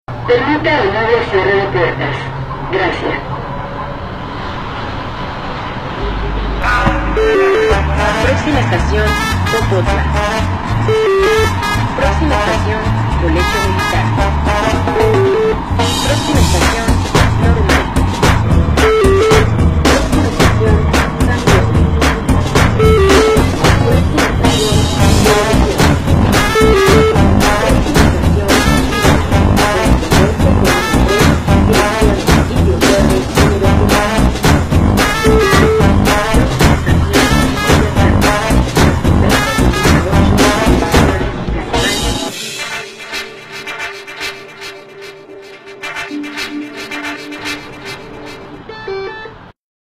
Permita el nuevo cierre de puertas. Gracias. Próxima estación, Popotla. Próxima